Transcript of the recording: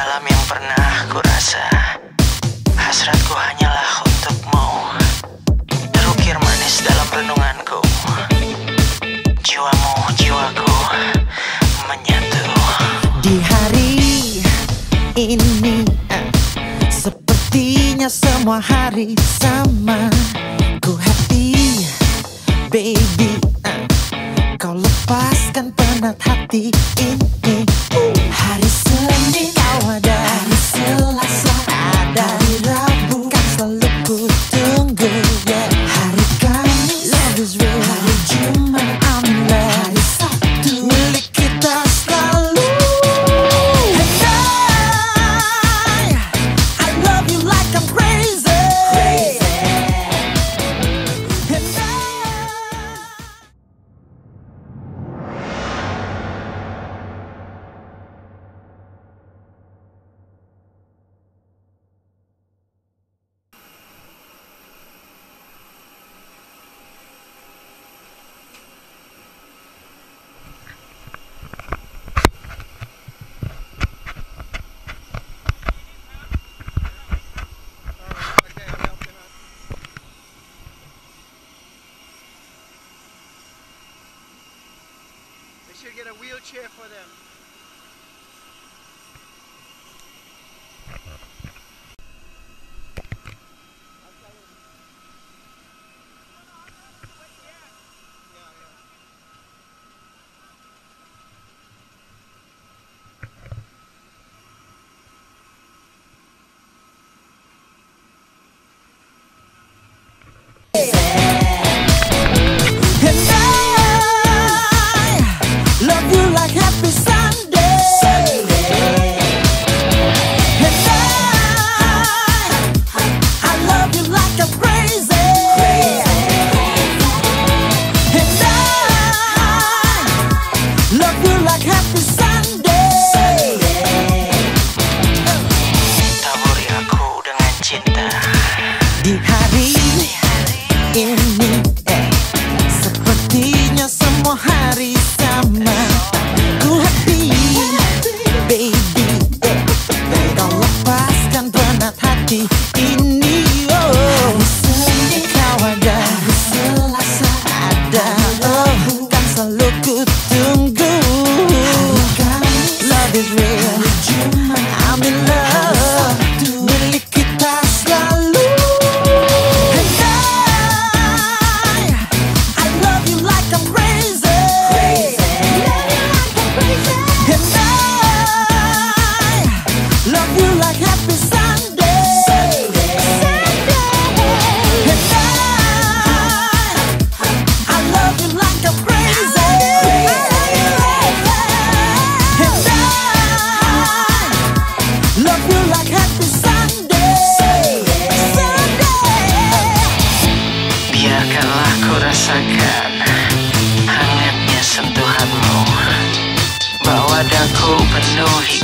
terdalam yang pernah ku rasa. Hasratku hanyalah untukmu, terukir manis dalam renunganku. Jiwamu, jiwaku menyatu. Di hari ini sepertinya semua hari sama. Ku happy, baby. Kau lepaskan penat hati ini. Hari Senin kau ada, hari Selasa ada, hari Rabu kan selalu ku tunggu, yeah. Hari Kamis love is real, hari Jumat I'm in love, hari Sabtu milik kita selalu. And I love you like I'm crazy, crazy. And They should get a wheelchair for them. love you like happy Sunday, Sunday. And I love you like I'm crazy, crazy. And I love you like happy Sunday, Sunday. Taburi aku dengan cinta. Di hari ini sepertinya semua hari sama. Ku happy, baby. Kau lepaskan penat hati ini. Hari Senin kau ada, hari Selasa ada, oh, kan selalu ku tunggu. Love is real, I'm in love, milik kita selalu. I love you like I'm crazy, crazy. And I love you like happy Sunday, Sunday. And I love you like I'm crazy, and I love you like happy Sunday, Sunday. Biarkanlah ku rasakan hangatnya sentuhanmu, bawa daku penuhi